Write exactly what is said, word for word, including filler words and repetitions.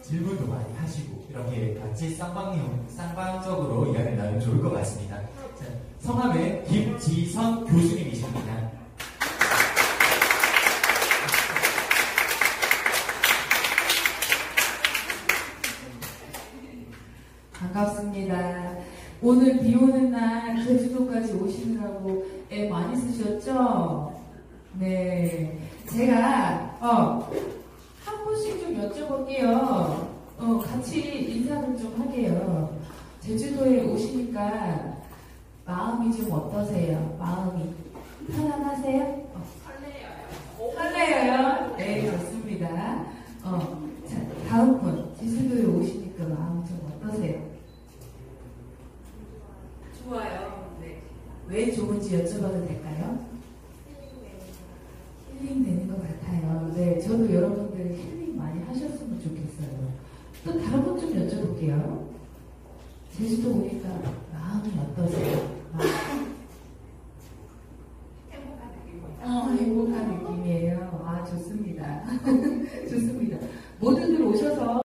질문도 많이 하시고 이렇게 같이 쌍방용, 쌍방적으로 이야기를 나누면 좋을 것 같습니다. 자, 성함은 김지선 교수님이십니다. 반갑습니다. 오늘 비 오는 날 제주도까지 오시느라고 애 많이 쓰셨죠? 네. 제가, 어, 한 분씩 좀 여쭤볼게요. 어, 같이 인사를 좀 하게요. 제주도에 오시니까 마음이 좀 어떠세요? 마음이 편안하세요? 어. 설레요. 설레요? 네, 좋습니다. 어, 자, 다음 분. 제주도에 오시니까 마음이 좀 어떠세요? 좋아요. 네. 왜 좋은지 여쭤봐도 될까요? 힐링 되는 것 같아요. 네, 저도 여러분들 힐링 많이 하셨으면 좋겠어요. 또 다른 분 좀 여쭤볼게요. 제주도 오니까 마음이 어떠세요? 마음. 행복한 느낌이에요. 어, 행복한 느낌이에요. 아, 좋습니다. 좋습니다.